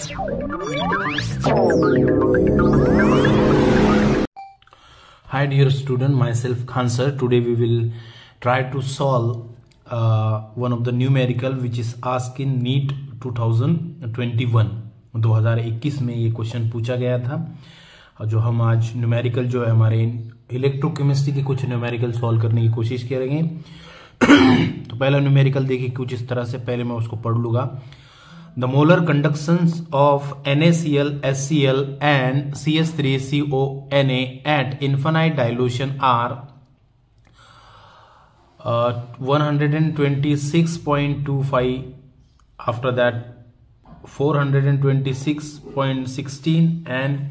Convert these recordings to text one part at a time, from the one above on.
Hi dear student, myself Khan sir. Today we will try to solve one of the numerical which is asked in NEET 2021 में ये question पूछा गया था। जो हम आज न्यूमेरिकल जो है हमारे इलेक्ट्रोकेमिस्ट्री के कुछ न्यूमेरिकल सॉल्व करने की कोशिश करेंगे। तो पहला न्यूमेरिकल देखिए कुछ इस तरह से, पहले मैं उसको पढ़ लूंगा। The molar conductions of NaCl, HCl and CH3CONa at infinite dilution are 126.25, after that 426.16 and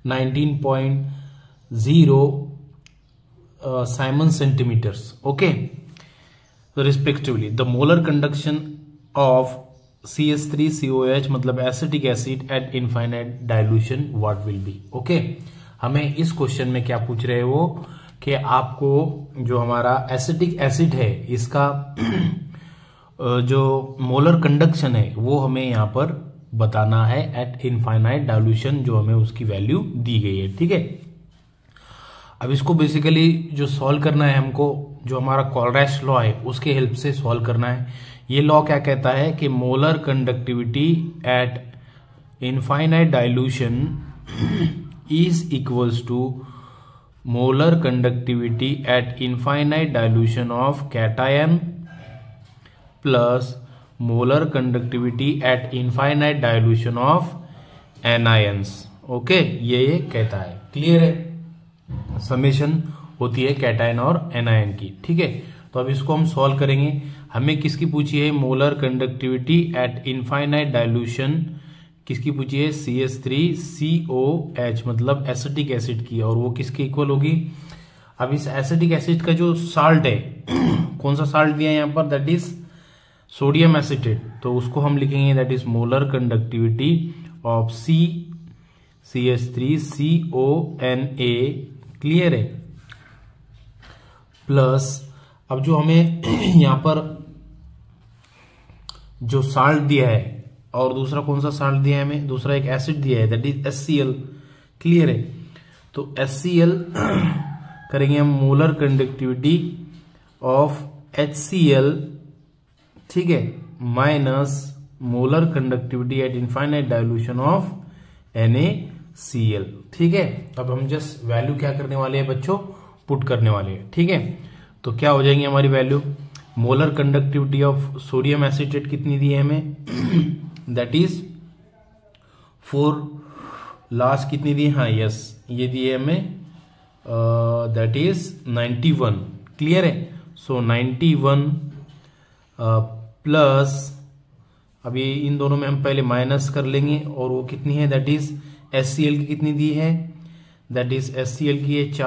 19.0 Simon centimeters, okay, so respectively. The molar conduction of CH3COH मतलब acetic acid at infinite dilution what will be, okay. हमें इस question में क्या पूछ रहे हो कि आपको जो हमारा एसिटिक एसिड है इसका जो मोलर कंडक्शन है वो हमें यहाँ पर बताना है एट इनफाइनाइट डाइल्यूशन, जो हमें उसकी वैल्यू दी गई है, ठीक है। अब इसको बेसिकली जो सॉल्व करना है हमको, जो हमारा कोलरैश लॉ है उसके हेल्प से सॉल्व करना है। ये लॉ क्या कहता है कि molar conductivity at infinite dilution is equals to molar conductivity at infinite dilution of cation plus molar conductivity at infinite dilution of anions, okay. ये कहता है, क्लियर है। समेशन होती है कैटायन और एनायन की, ठीक है। तो अब इसको हम सॉल्व करेंगे। हमें किसकी पूछी है? Molar conductivity at infinite dilution किसकी पूछी है? CH3COH मतलब एसिटिक एसिड की, और वो किसके इक्वल होगी? अब इस एसिटिक एसिड का जो साल्ट है कौन सा साल्ट दिया है यहाँ पर? That is sodium acetate. तो उसको हम लिखेंगे that is molar conductivity of CH3CONa, clear है। प्लस अब जो हमें यहां पर जो साल्ट दिया है, और दूसरा कौन सा साल्ट दिया है हमें? दूसरा एक एसिड दिया है दैट इज HCl, क्लियर है। तो HCl करेंगे हम मोलर कंडक्टिविटी ऑफ HCl, ठीक है, minus molar conductivity at infinite dilution of NaCl, ठीक है। अब हम जस्ट वैल्यू क्या करने वाले हैं बच्चों? पुट करने वाले हैं, ठीक है। तो क्या हो जाएंगे हमारी value? Molar conductivity of sodium acetate कितनी दी है हमें? दैट इज 4, लास्ट कितनी दी? हाँ यस, ये दी है हमें दैट इज 91, क्लियर है। सो 91 प्लस, अभी इन दोनों में हम पहले माइनस कर लेंगे, और वो कितनी है? दैट इज HCl की कितनी दी है? दैट इज HCl की है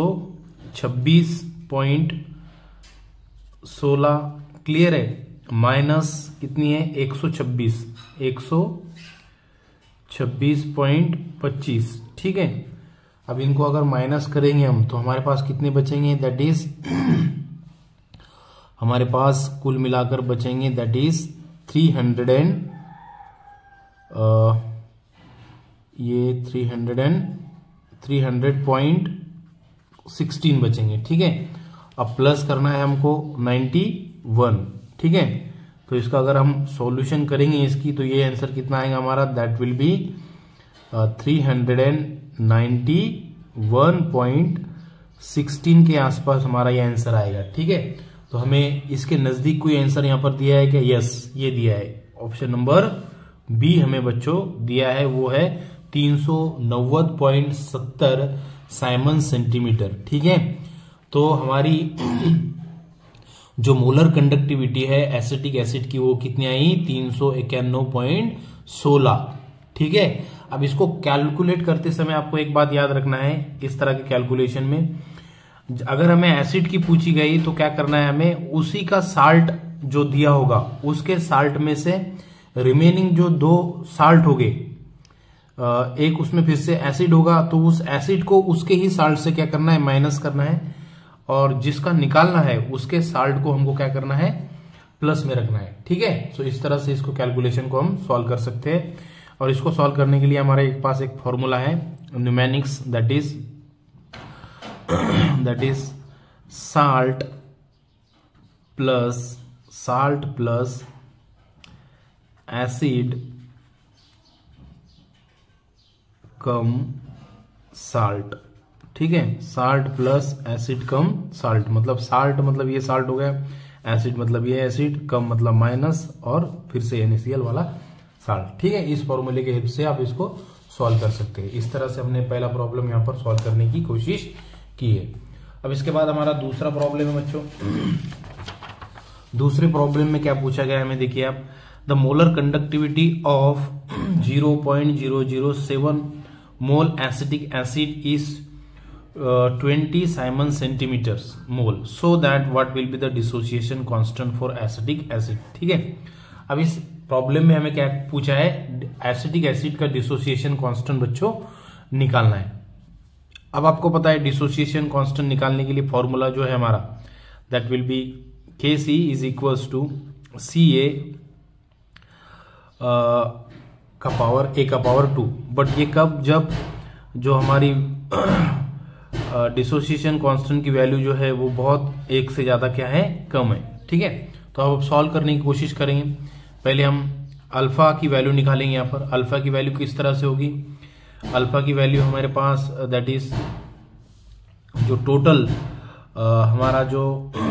426.16, क्लियर है, माइनस कितनी है? 126.25, ठीक है। अब इनको अगर माइनस करेंगे हम तो हमारे पास कितने बचेंगे? दैट इज हमारे पास कुल मिलाकर बचेंगे दैट इज 300.16 बचेंगे, ठीक है। अब प्लस करना है हमको 91, ठीक है। तो इसका अगर हम सॉल्यूशन करेंगे इसकी, तो ये आंसर कितना आएगा हमारा? दैट विल बी 391.16 के आसपास हमारा ये आंसर आएगा, ठीक है। तो हमें इसके नजदीक कोई आंसर यहां पर दिया है क्या? यस, ये दिया है। ऑप्शन नंबर बी हमें बच्चों दिया है, वो है 390.70 साइमन सेंटीमीटर, ठीक है। तो हमारी जो मोलर कंडक्टिविटी है एसिटिक एसिड की वो कितनी आई? 391.16, ठीक है। अब इसको कैलकुलेट करते समय आपको एक बात याद रखना है, इस तरह के कैलकुलेशन में अगर हमें एसिड की पूछी गई तो क्या करना है? हमें उसी का साल्ट जो दिया होगा उसके साल्ट में से रिमेनिंग जो 2 साल्ट हो गए, एक उसमें फिर से एसिड होगा, तो उस एसिड को उसके ही साल्ट से क्या करना है? माइनस करना है, और जिसका निकालना है उसके साल्ट को हमको क्या करना है? प्लस में रखना है, ठीक है। सो इस तरह से इसको कैलकुलेशन को हम सॉल्व कर सकते हैं। और इसको सॉल्व करने के लिए हमारे पास एक फॉर्मूला है mnemonics, that is salt plus acid कम साल्ट। ठीक है, साल्ट प्लस एसिड कम साल्ट, मतलब साल्ट मतलब ये साल्ट हो गया, एसिड मतलब ये एसिड, कम मतलब माइनस, और फिर से NaCl वाला साल्ट। ठीक है, इस फॉर्मूले की हेल्प से आप इसको सॉल्व कर सकते हैं। इस तरह से हमने पहला प्रॉब्लम यहाँ पर सॉल्व करने की कोशिश की है। अब इसके बाद हमारा दूसरा प्रॉब्लम है बच्चों। दूसरे प्रॉब्लम में क्या पूछा गया है हमें, देखिए आप, the molar conductivity of 0.007 mole acetic acid is 20 siemens centimetres mole, so that what will be the dissociation constant for acetic acid. ठीक है, अब इस प्रॉब्लम में हमें क्या पूछा है, एसिटिक एसिड का डिसोसिएशन कांस्टेंट बच्चों निकालना है। अब आपको पता है डिसोसिएशन कांस्टेंट निकालने के लिए फॉर्मूला जो है हमारा, that will be Kc is equals to Ca का पावर A का पावर 2। बट ये कब, जब जो हमारी डिसोसिएशन कांस्टेंट की वैल्यू जो है वो बहुत एक से ज्यादा क्या है, कम है। ठीक है, तो अब सॉल्व करने की कोशिश करेंगे। पहले हम अल्फा की वैल्यू निकालेंगे। यहाँ पर अल्फा की वैल्यू किस तरह से होगी, अल्फा की वैल्यू हमारे पास दैट इज जो टोटल हमारा जो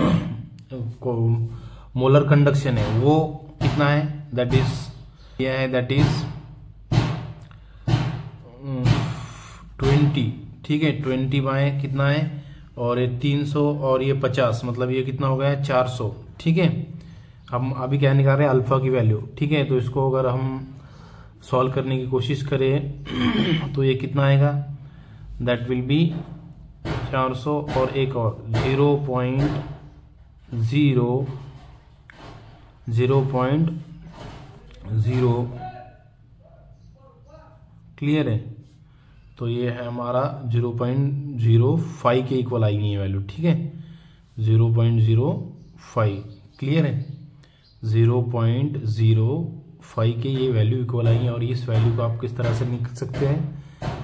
मोलर कंडक्शन है वो कितना है, दैट इज यह है, दैट इज 20। ठीक है, 20 बाय कितना है, और ये 300 और ये 50, मतलब ये कितना हो गया 400। ठीक है, हम अभी क्या निकाल रहे हैं, अल्फा की वैल्यू। ठीक है, तो इसको अगर हम सॉल्व करने की कोशिश करें तो ये कितना आएगा, दैट विल बी 400 और एक और 0.0 क्लियर है। तो ये है हमारा 0.05 के इक्वल आएगी ये वैल्यू। ठीक है, 0.05 क्लियर है, 0.05 के ये वैल्यू इक्वल आएगी। और इस वैल्यू को आप किस तरह से लिख सकते हैं,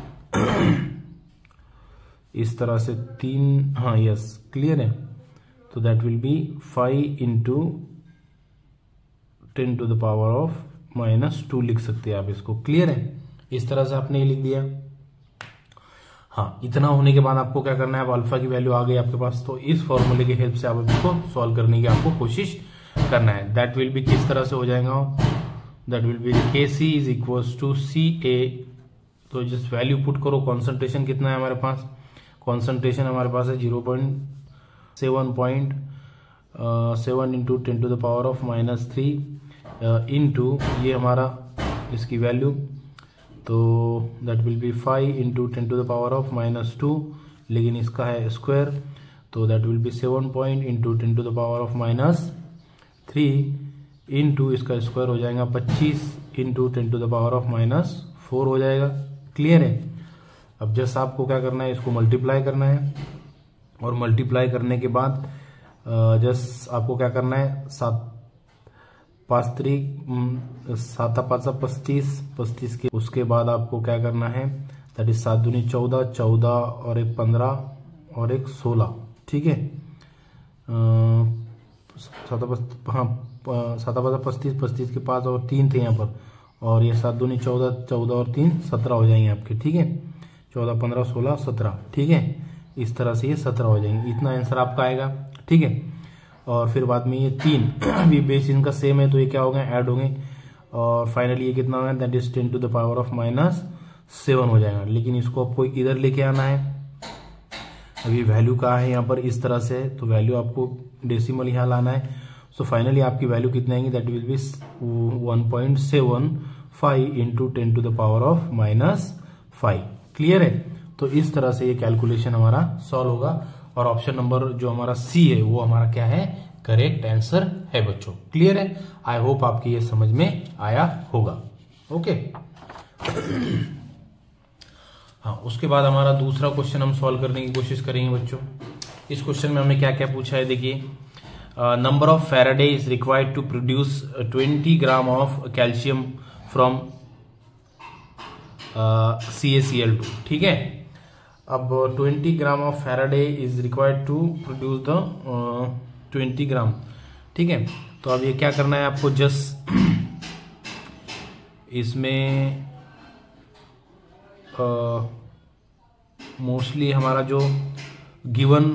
इस तरह से 3, हाँ यस क्लियर है। तो that will be 5 into 10 to the power of -2 लिख सकते हैं आप इसको। क्लियर है, इस तरह से आपने ये लिख दिया। हाँ, इतना होने के बाद आपको क्या करना है, अब अल्फा की वैल्यू आ गई आपके पास, तो इस फॉर्मूले की हेल्प से आप इसको सॉल्व करने की आपको कोशिश करना है। दैट विल बी किस तरह से हो जाएगा, that will be Kc is equals to Ca। तो जस्ट वैल्यू पुट करो, कॉन्सेंट्रेशन कितना है हमारे पास, कॉन्सेंट्रेशन हमारे पास है 0.7 into 10 to the power of -3 into ये हमारा इसकी वैल्यू, तो that will be 5 into 10 to the power of -2, लेकिन इसका है स्क्वायर, तो that will be 7 point into 10 to the power of -3 into इसका स्क्वायर हो जाएगा 25 into 10 to the power of -4 हो जाएगा। क्लियर है, अब जस्ट आपको क्या करना है, इसको मल्टीप्लाई करना है, और मल्टीप्लाई करने के बाद जस्ट आपको क्या करना है, 35 के उसके बाद आपको क्या करना है, दैट इज 7 दूनी 14, 14 और एक 15 और एक 16। ठीक है, 35 के पास और 3 थे यहाँ पर, और ये 7 दूनी 14, 14 और 3 17 हो जाएंगे आपके। ठीक है, 14, 15, 16, 17। ठीक है, इस तरह से ये 17 हो जाएंगे, इतना आंसर आपका आएगा। ठीक है, और फिर बाद में ये 3 भी बेस इनका सेम है, तो ये क्या हो गए, ऐड होंगे, और फाइनली ये कितना होगा, that is 10 to the power of -7 हो जाएगा। लेकिन इसको आपको इधर लेके आना है, अभी वैल्यू कहाँ है यहाँ पर, इस तरह से है, तो वैल्यू आपको डेसिमल यहाँ लाना है। सो फाइनली आपकी वैल्यू कितनी आएंगी, that will be 1.75 into 10 to the power of -5। Clear है, तो इस तरह से ये कैलकुलेशन हमारा सॉल्व होगा, और ऑप्शन नंबर जो हमारा सी है वो हमारा क्या है, करेक्ट आंसर है बच्चों। क्लियर है, आई होप आपकी ये समझ में आया होगा। ओके, हाँ, उसके बाद हमारा दूसरा क्वेश्चन हम सॉल्व करने की कोशिश करेंगे बच्चों। इस क्वेश्चन में हमने क्या क्या पूछा है, देखिए, number of faraday is required to produce 20 gram of calcium from CaCl2, ठीक है। अब 20 gram of faraday is required to produce the 20 gram, ठीक है। तो अब ये क्या करना है आपको, जस्ट इसमें मोस्टली हमारा जो गिवन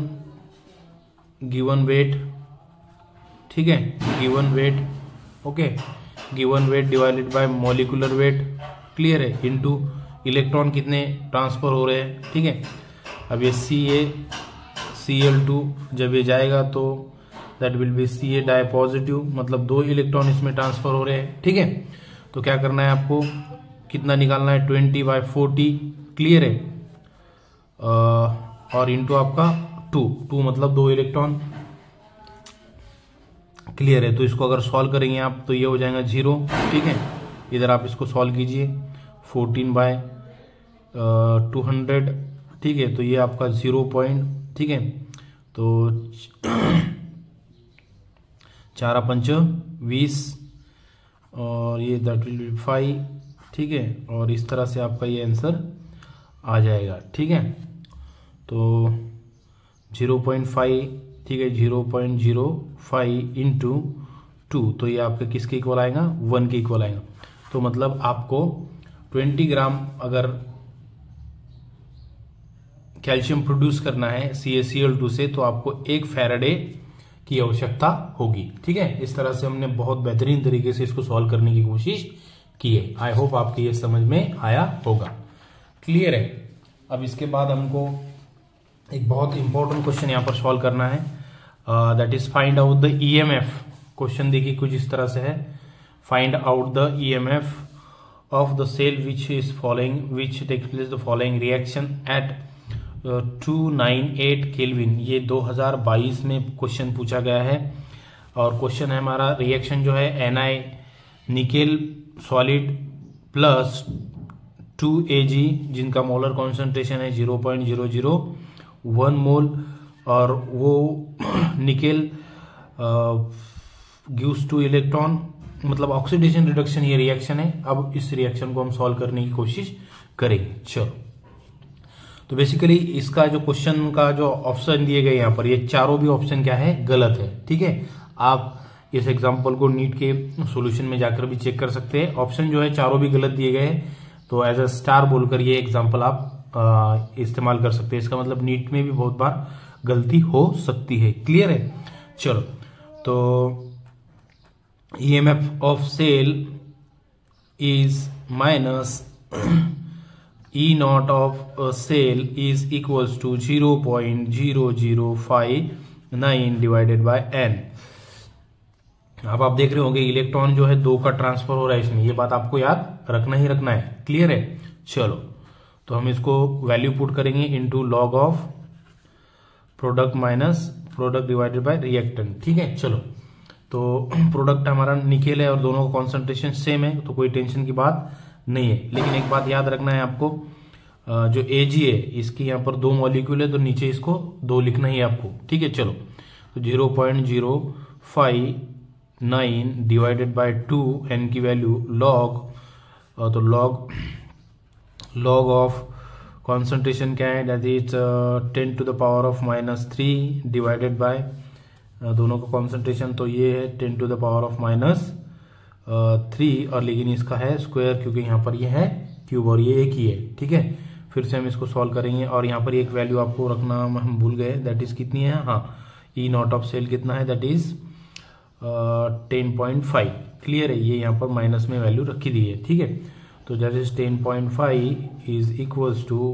वेट, ठीक है, given weight, okay, given weight divided by molecular weight, clear है, इनटू इलेक्ट्रॉन कितने ट्रांसफर हो रहे हैं, ठीक है। अब ये CaCl2 जब ये जाएगा तो that will be Ca di positive, मतलब 2 इलेक्ट्रॉन इसमें ट्रांसफर हो रहे हैं, ठीक है। तो क्या करना है आपको, कितना निकालना है, 20/40, क्लियर है, और इनटू आपका 2 मतलब 2 इलेक्ट्रॉन, क्लियर है। तो इसको अगर सॉल्व करेंगे आप तो ये हो जाएगा 0, ठीक है। इधर आप इसको सॉल्व कीजिए, 14/200, ठीक है। तो ये आपका 0 पॉइंट, ठीक है। तो 4×5 20 और ये दैट विल बी 5, ठीक है। और इस तरह से आपका ये आंसर आ जाएगा, ठीक है। तो 0.5, ठीक है, 0.05 इंटू 2, तो ये आपका किसके इक्वल आएगा, 1 के इक्वल आएगा। तो मतलब आपको 20 ग्राम अगर कैल्शियम प्रोड्यूस करना है CaCl2 से, तो आपको 1 फैराडे की आवश्यकता होगी, ठीक है। इस तरह से हमने बहुत बेहतरीन तरीके से इसको सॉल्व करने की कोशिश की है। आई होप आपके ये समझ में आया होगा, क्लियर है। अब इसके बाद हमको एक बहुत इंपॉर्टेंट क्वेश्चन यहां पर सॉल्व करना है, that is find out the EMF। Question देखिए कुछ इस तरह से है, find out the EMF of the cell which is following, which takes place the following reaction at 298 kelvin. ये 2022 में क्वेश्चन पूछा गया है, और क्वेश्चन है हमारा रिएक्शन जो है Na nickel solid plus 2Ag, जिनका मोलर कॉन्सेंट्रेशन है 0.001 मोल, और वो निकेल गिव्स 2 इलेक्ट्रॉन, मतलब ऑक्सीडेशन रिडक्शन ये रिएक्शन है। अब इस रिएक्शन को हम सॉल्व करने की कोशिश करेंगे, चलो। तो बेसिकली इसका जो क्वेश्चन का जो ऑप्शन दिए गए यहाँ पर, ये चारों भी ऑप्शन क्या है, गलत है, ठीक है। आप इस एग्जांपल को नीट के सॉल्यूशन में जाकर भी चेक कर सकते हैं, ऑप्शन जो है चारों भी गलत दिए गए हैं। तो एज अ स्टार बोलकर ये एग्जांपल आप इस्तेमाल कर सकते हैं। इसका मतलब नीट में भी बहुत बार गलती हो सकती है, क्लियर है। चलो, तो EMF of cell is minus E0 of cell is equals to 0.0059 divided by n। अब आप देख रहे होंगे इलेक्ट्रॉन जो है 2 का ट्रांसफर हो रहा है इसमें, ये बात आपको याद रखना ही रखना है, क्लियर है। चलो, तो हम इसको वैल्यू पुट करेंगे into log of product minus product divided by reactant, ठीक है। चलो, तो प्रोडक्ट हमारा निकेल है और दोनों का कॉन्सेंट्रेशन सेम है, तो कोई टेंशन की बात नहीं है। लेकिन एक बात याद रखना है आपको, जो Ag है इसकी यहाँ पर 2 मॉलिक्यूल है, तो नीचे इसको 2 लिखना ही है आपको, ठीक है। चलो, तो 0.059 डिवाइडेड बाय 2, n की वैल्यू लॉग, तो लॉग ऑफ कॉन्सेंट्रेशन क्या है, that is 10 to the power of -3 divided by दोनों का कॉन्सेंट्रेशन, तो ये है 10 टू द पावर ऑफ -3, और लेकिन इसका है स्क्वायर, क्योंकि यहाँ पर ये है क्यूब और ये एक ही है, ठीक है। फिर से हम इसको सॉल्व करेंगे, और यहाँ पर एक वैल्यू आपको रखना हम भूल गए, दैट इज कितनी है, हाँ, E0 ऑफ सेल कितना है, दैट इज 10.5, क्लियर है। ये यहाँ पर माइनस में वैल्यू रखी दी है, ठीक है। तो that is 10.5 is equals to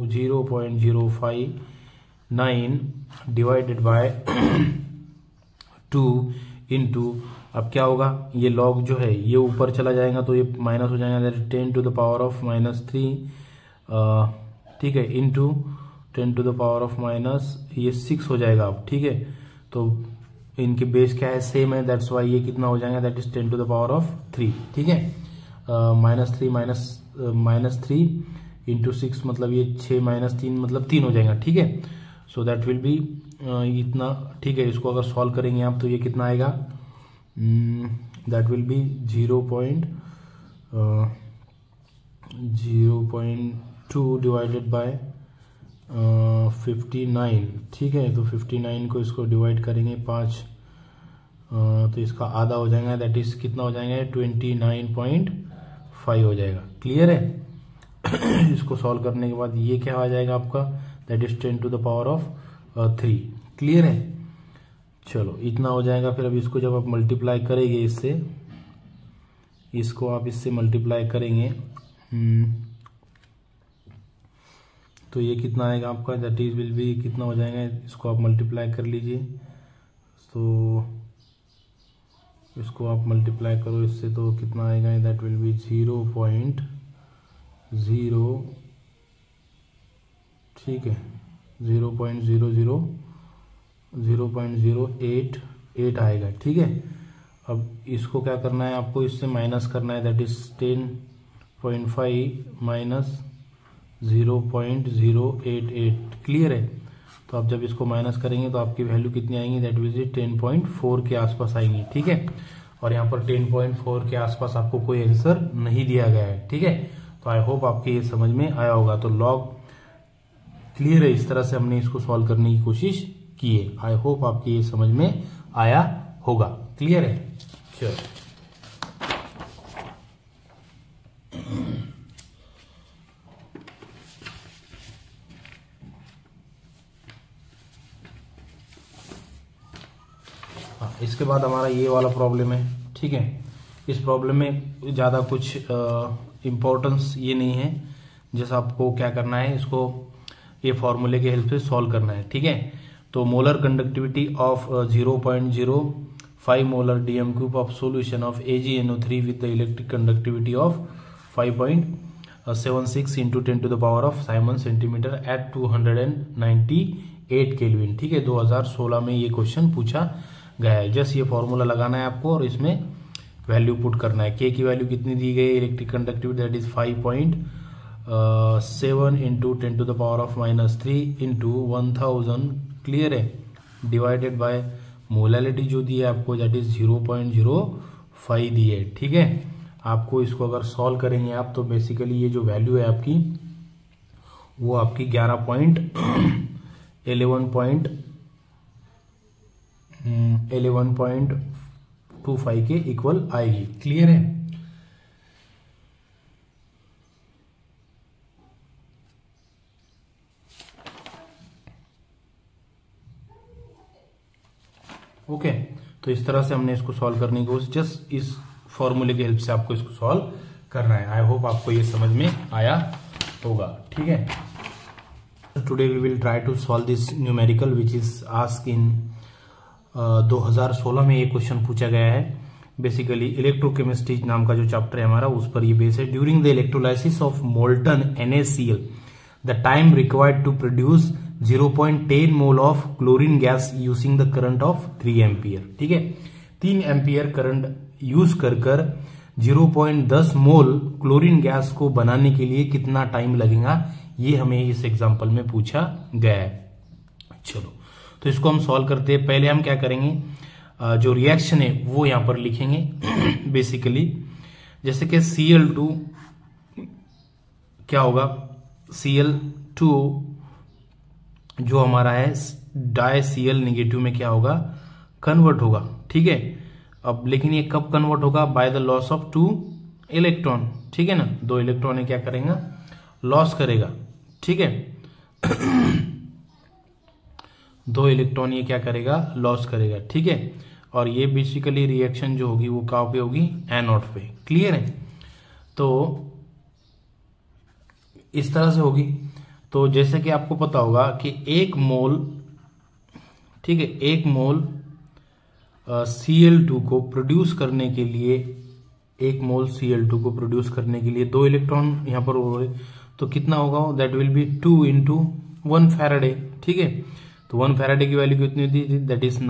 0.059 divided by 2 into, अब क्या होगा, ये लॉग जो है ये ऊपर चला जाएगा तो ये माइनस हो जाएगा, that is 10 to the power of -3, ठीक है, into 10 to the power of ये 6 हो जाएगा अब, ठीक है। तो इनके बेस क्या है, सेम है, दैट्स वाई ये कितना हो जाएगा, that is 10 to the power of 3, ठीक है। -3 इंटू 6 मतलब ये 6 -3 मतलब 3 हो जाएगा, ठीक है। सो दैट विल बी इतना, ठीक है। इसको अगर सॉल्व करेंगे आप तो ये कितना आएगा, that will be 0.2 divided by 59, ठीक है। तो 59 को इसको डिवाइड करेंगे 5, तो इसका आधा हो जाएगा, दैट इज कितना हो जाएगा 29.5 हो जाएगा। क्लियर है? इसको सॉल्व करने के बाद ये क्या आ जाएगा आपका, that is 10 to the power of 3। Clear है? चलो इतना हो जाएगा। फिर अब इसको जब आप मल्टीप्लाई करेंगे इससे, इसको आप इससे मल्टीप्लाई करेंगे तो ये कितना आएगा आपका, दैट इज विल बी कितना हो जाएगा, इसको आप मल्टीप्लाई कर लीजिए। तो इसको आप मल्टीप्लाई करो इससे तो कितना आएगा, दैट विल बी 0.0, ठीक है, 0.008 आएगा। ठीक है, अब इसको क्या करना है आपको, इससे माइनस करना है, दैट इज 10.5 माइनस 0.088। क्लियर है? तो आप जब इसको माइनस करेंगे तो आपकी वैल्यू कितनी आएंगी, दैट विल बी 10.4 के आसपास आएंगी। ठीक है, और यहाँ पर 10.4 के आसपास आपको कोई आंसर नहीं दिया गया है। ठीक है, तो आई होप आपके ये समझ में आया होगा। तो लॉग क्लियर है, इस तरह से हमने इसको सॉल्व करने की कोशिश की है। आई होप आपके ये समझ में आया होगा। क्लियर है? चलो इसके बाद हमारा ये वाला प्रॉब्लम है। ठीक है, इस प्रॉब्लम में ज़्यादा कुछ इम्पोर्टेंस ये नहीं है, जैसा आपको क्या करना है, इसको ये फॉर्मूले के हेल्प से सॉल्व करना है। ठीक है, तो molar conductivity of 0.05 molar DM cube of solution of AgNO3 with the electric conductivity of 5.76 into 10 to the power of siemens centimetre at 298 kelvin. ठीक है, 2016 में ये क्वेश्चन पूछा गया है। जस्ट ये फॉर्मूला लगाना है आपको और इसमें वैल्यू पुट करना है। के की वैल्यू कितनी दी गई, electric conductivity that is 5.7 into 10 to the power of -3 into 1000। Clear है? डिवाइडेड बाय मोलैलिटी जो दी है आपको, दैट इज 0.05 दी है। ठीक है, आपको इसको अगर सॉल्व करेंगे आप तो बेसिकली ये जो वैल्यू है आपकी वो आपकी 11.25 के इक्वल आएगी। क्लियर है? ओके, तो इस तरह से हमने इसको सॉल्व करने की कोशिश, जस्ट इस फॉर्मूले की हेल्प से आपको इसको सॉल्व करना है। आई होप आपको ये समझ में आया होगा। ठीक है, today we will try to solve this numerical which is ask in 2016 में ये क्वेश्चन पूछा गया है। बेसिकली इलेक्ट्रोकेमिस्ट्री नाम का जो चैप्टर है हमारा, उस पर ये बेस है। During the electrolysis of molten NaCl the time required to produce 0.10 mole of chlorine gas using the current of 3 ampere. ठीक है, 3 एम्पियर करंट यूज कर 0.10 मोल क्लोरीन गैस को बनाने के लिए कितना टाइम लगेगा, ये हमें इस एग्जाम्पल में पूछा गया है। चलो तो इसको हम सॉल्व करते हैं। पहले हम क्या करेंगे, जो रिएक्शन है वो यहां पर लिखेंगे। बेसिकली जैसे कि Cl2 क्या होगा, Cl2 जो हमारा है डाई-Cl नेगेटिव में क्या होगा, कन्वर्ट होगा। ठीक है, अब लेकिन ये कब कन्वर्ट होगा, by the loss of 2 electron. ठीक है ना, 2 इलेक्ट्रॉन क्या करेगा, लॉस करेगा। ठीक है, 2 इलेक्ट्रॉन ये क्या करेगा, लॉस करेगा। ठीक है, और ये बेसिकली रिएक्शन जो होगी वो कहाँ पे होगी, एनोड पे। क्लियर है? तो इस तरह से होगी। तो जैसे कि आपको पता होगा कि 1 मोल, ठीक है, 1 मोल Cl2 को प्रोड्यूस करने के लिए, 1 मोल Cl2 को प्रोड्यूस करने के लिए 2 इलेक्ट्रॉन यहां पर हो रहे, तो कितना होगा, that will be 2 into 1 faraday. ठीक है, तो 1 फैराडे की वैल्यू कितनी होती है, दैट इज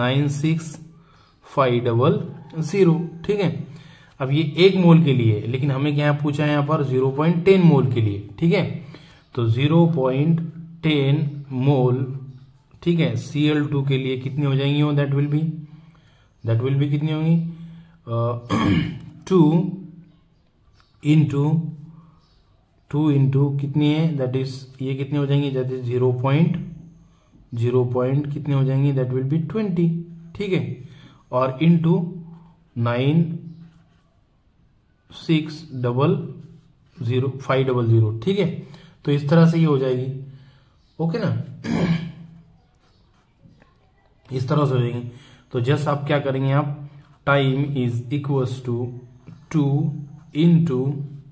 96500। ठीक है, अब ये 1 मोल के लिए, लेकिन हमें क्या पूछा है यहाँ पर 0.10 मोल के लिए। ठीक है, तो 0.10 मोल, ठीक है, Cl2 के लिए कितनी हो जाएंगी, वो दैट विल बी कितनी होंगी, 2 इंटू 2 इंटू कितनी है, दैट इज ये कितनी हो जाएंगी, दैट इज 0 पॉइंट कितने हो जाएंगी, दैट विल बी 20, ठीक है, और इंटू 96000500, ठीक है। तो इस तरह से ये हो जाएगी, ओके ना, इस तरह से हो जाएगी। तो जस्ट आप क्या करेंगे, आप time is equals to 2 into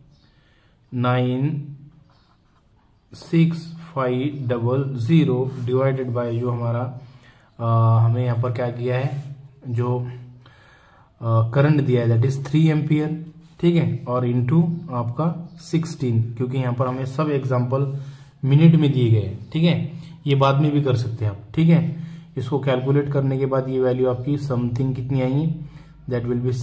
9600 divided by जो हमारा हमें यहाँ पर क्या किया है, जो करंट दिया है दैट इज 3 एम्पियर, ठीक है, और इंटू आपका 16, क्योंकि यहाँ पर हमें सब एग्जांपल मिनट में दिए गए हैं, ठीक है। ये बाद में भी कर सकते हैं आप, ठीक है। इसको कैलकुलेट करने के बाद ये वैल्यू आपकी समथिंग कितनी आएगी, दैट विल बी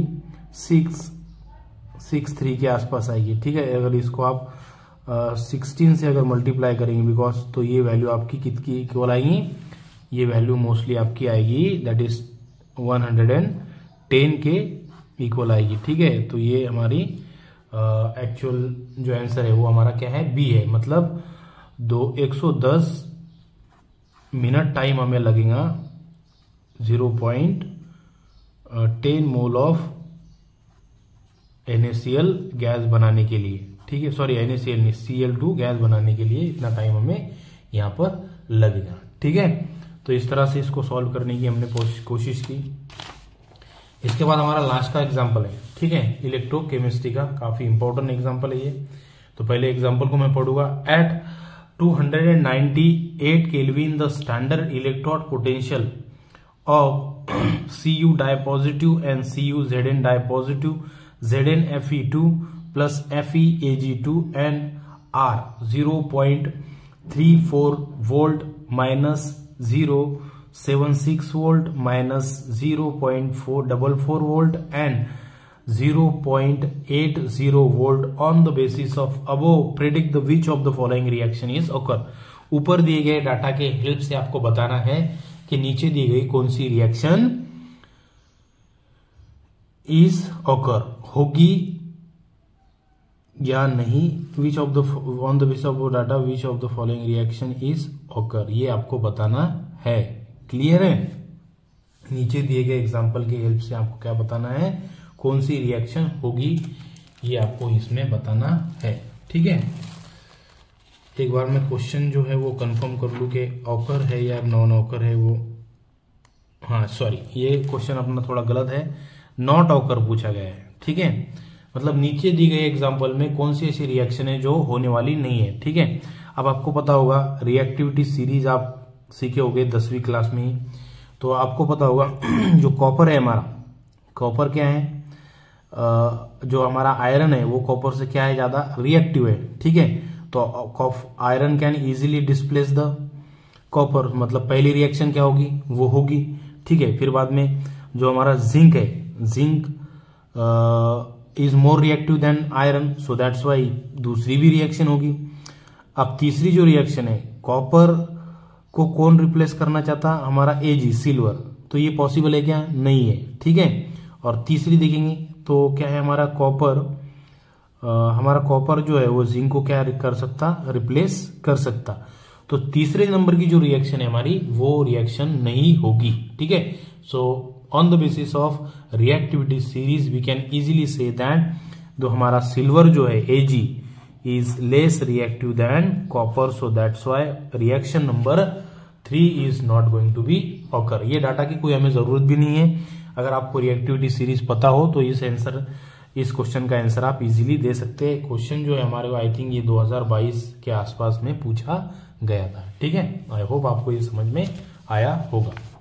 6663 के आसपास आएगी, ठीक है। अगर इसको आप 16 से अगर मल्टीप्लाई करेंगे बिकॉज, तो ये वैल्यू आपकी कितनी इक्वल आएगी, ये वैल्यू मोस्टली आपकी आएगी दैट इज 110 के इक्वल आएगी, ठीक है। तो ये हमारी एक्चुअल जो आंसर है वो हमारा क्या है, बी है, मतलब 110 मिनट टाइम हमें लगेगा 0.10 मोल ऑफ NaCl गैस बनाने के लिए, ठीक है, सॉरी NaCl नहीं, Cl2 गैस बनाने के लिए इतना टाइम हमें यहाँ पर लगेगा, ठीक है। तो इस तरह से इसको सॉल्व करने की हमने कोशिश की। इसके बाद हमारा लास्ट का एग्जाम्पल है, ठीक है, इलेक्ट्रोकेमिस्ट्री का, काफी इंपॉर्टेंट एग्जाम्पल है ये। तो पहले एग्जाम्पल को मैं पढ़ूंगा। At 298 kelvin the standard electrode potential of Cu dipositive and Cu Zn dipositive Zn Fe2 plus FeAg2 and R 0.34 volt minus 0.76 volt minus 0.444 volt and 0.80 volt on the basis of above predict the which of the following reaction is occur. ऊपर दिए गए data के help से आपको बताना है कि नीचे दी गई कौन सी रिएक्शन इज ऑकर, होगी या नहीं, which of the on the basis of data which of the following reaction is occur, ये आपको बताना है। क्लियर है? नीचे दिए गए एग्जांपल के हेल्प से आपको क्या बताना है, कौन सी रिएक्शन होगी, ये आपको इसमें बताना है, ठीक है। एक बार मैं क्वेश्चन जो है वो कंफर्म कर लूं कि ऑकर है या नॉन ऑकर है वो, हाँ सॉरी, ये क्वेश्चन अपना थोड़ा गलत है, नॉट ऑकर पूछा गया है, ठीक है। मतलब नीचे दी गई एग्जांपल में कौन सी ऐसी रिएक्शन है जो होने वाली नहीं है, ठीक है। अब आपको पता होगा रिएक्टिविटी सीरीज आप सीखे होगे 10वीं क्लास में ही, तो आपको पता होगा जो कॉपर है हमारा, कॉपर क्या है, जो हमारा आयरन है वो कॉपर से क्या है, ज्यादा रिएक्टिव है, ठीक है। तो iron can easily displace the copper, मतलब पहली रिएक्शन क्या होगी, वो होगी, ठीक है। फिर बाद में जो हमारा जिंक है, zinc is more reactive than iron, so that's why दूसरी भी रिएक्शन होगी। अब तीसरी जो रिएक्शन है, कॉपर को कौन रिप्लेस करना चाहता, हमारा Ag सिल्वर, तो ये पॉसिबल है क्या, नहीं है, ठीक है। और तीसरी देखेंगे तो क्या है, हमारा कॉपर जो है वो जिंक को क्या कर सकता, रिप्लेस कर सकता। तो तीसरे नंबर की जो रिएक्शन है हमारी, वो रिएक्शन नहीं होगी, ठीक है। So on the basis of reactivity series we can easily see that जो हमारा सिल्वर जो है Ag is less reactive than copper, so that's why reaction number 3 is not going to be occur। ये data की कोई हमें जरूरत भी नहीं है, अगर आपको रिएक्टिविटी सीरीज पता हो तो इस क्वेश्चन का आंसर आप इजीली दे सकते हैं। क्वेश्चन जो है हमारे को आई थिंक ये 2022 के आसपास में पूछा गया था, ठीक है। आई होप आपको ये समझ में आया होगा।